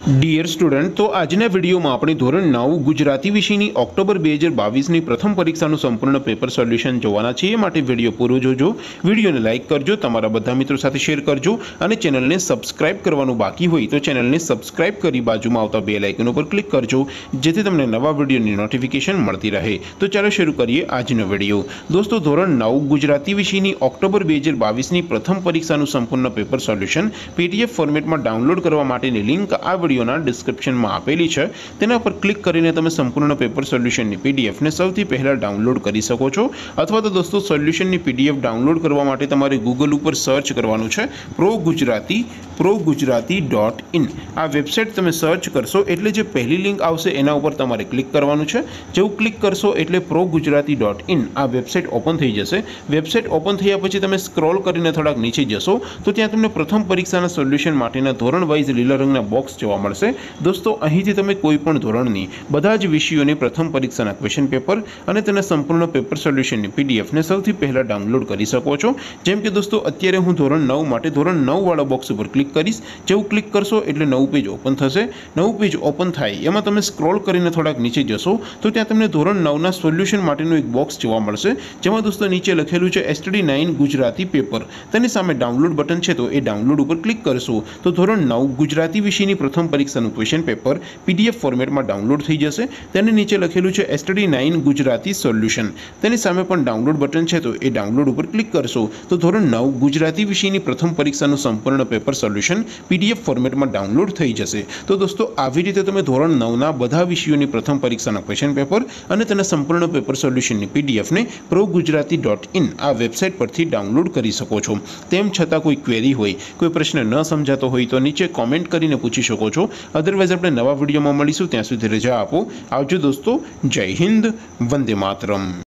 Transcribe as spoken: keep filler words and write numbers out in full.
Dear student, तो आजना video में अपने धोरण नौ गुजराती विषयनी ऑक्टोबर બે હજાર બાવીસ ની प्रथम परीक्षाનું संपूर्ण पेपर सोल्यूशन જોવાના છે। એ માટે વિડિયો પૂરો જોજો, વિડિયોને લાઈક કરજો, તમારા બધા મિત્રો સાથે શેર કરજો અને ચેનલને સબસ્ક્રાઇબ કરવાનું બાકી હોય તો ચેનલને સબસ્ક્રાઇબ કરી બાજુમાં આવતા બેલ આઇકન ઉપર ક્લિક કરજો, જેથી તમને નવા વિડિયોની નોટિફિકેશન મળતી રહે। તો ચાલો શરૂ કરીએ આજનો વિડિયો। દોસ્તો, ધોરણ નવ ગુજરાતી વિષયની ઓક્ટોબર બે હજાર બાવીસ ની પ્રથમ પરીક્ષાનું સંપૂર્ણ પેપર સોલ્યુશન પીડીએફ ફોર્મેટમાં ડાઉનલોડ કરવા માટેની લિંક આ વિડિયોના ડિસ્ક્રિપ્શનમાં આપેલી છે। તેના પર ક્લિક કરીને તમે સંપૂર્ણ પેપર સોલ્યુશનની પીડીએફ ને સૌથી પહેલા ડાઉનલોડ કરી શકો છો। અથવા તો દોસ્તો, સોલ્યુશનની પીડીએફ ડાઉનલોડ કરવા માટે તમારે ગૂગલ ઉપર સર્ચ કરવાનું છે pro Gujarati pro Gujarati dot in. આ વેબસાઇટ તમે સર્ચ કરશો એટલે જે પહેલી લિંક આવશે એના ઉપર તમારે ક્લિક કરવાનું છે। જેવું ક્લિક કરશો એટલે પ્રો ગુજરાતી ડોટ ઇન આ વેબસાઇટ ઓપન થઈ જશે। વેબસાઇટ ઓપન થયા પછી તમે સ્ક્રોલ કરીને થોડાક નીચે જશો તો ત્યાં તમને પ્રથમ પરીક્ષાના સોલ્યુશન માટેના ધોરણ વાઇઝ લીલા રંગના બોક્સ જોવા મળશે। दोस्तों, અહીંથી તમે કોઈ પણ ધોરણની બધા જ વિષયોની પ્રથમ પરીક્ષાના ક્વેશ્ચન પેપર અને તેના સંપૂર્ણ પેપર સોલ્યુશનની પીડીએફ ને સૌથી પહેલા ડાઉનલોડ કરી શકો છો। જેમ કે દોસ્તો, અત્યારે હું ધોરણ નવ માટે ધોરણ નવ વાળા બોક્સ ઉપર ક્લિક કરીશ। જેવું ક્લિક કરશો એટલે નવું પેજ ઓપન થશે। નવું પેજ ઓપન થાય એમાં તમે સ્ક્રોલ કરીને થોડાક નીચે જશો તો ત્યાં તમને ધોરણ નવના સોલ્યુશન માટેનું એક બોક્સ જોવા મળશે, જેમાં દોસ્તો નીચે લખેલું છે એસટીડી નાઇન ગુજરાતી પેપર। તેની સામે ડાઉનલોડ બટન છે, તો એ ડાઉનલોડ ઉપર ક્લિક કરશો તો ધોરણ નવ ગુજરાતી વિષયની પ્રથમ પરીક્ષાનું ક્વેશ્ચન પેપર પીડીએફ ફોર્મેટમાં ડાઉનલોડ થઈ જશે। તેની નીચે લખેલું છે એસટીડી નાઇન ગુજરાતી સોલ્યુશન। તેની સામે પણ ડાઉનલોડ બટન છે, તો એ ડાઉનલોડ ઉપર ક્લિક કરશો તો ધોરણ નવ ગુજરાતી વિષયની પ્રથમ પરીક્ષાનું સંપૂર્ણ પેપર સોલ્યુશન પીડીએફ ફોર્મેટમાં ડાઉનલોડ થઈ જશે। તો દોસ્તો, આવી રીતે તમે ધોરણ નવના બધા વિષયોની પ્રથમ પરીક્ષાના ક્વેશ્ચન પેપર અને તેના સંપૂર્ણ પેપર સોલ્યુશનની પીડીએફને પ્રો ગુજરાતી ડોટ ઇન આ વેબસાઇટ પરથી ડાઉનલોડ કરી શકો છો। તેમ છતાં કોઈ ક્વેરી હોય, કોઈ પ્રશ્ન ન સમજાતો હોય તો નીચે કોમેન્ટ કરીને પૂછી શકો છો। અદરવાઇઝ આપણે નવા વિડીયોમાં મળીશું, ત્યાં સુધી રજા આપો। આવજો દોસ્તો, જય હિન્દ, વંદે માતરમ।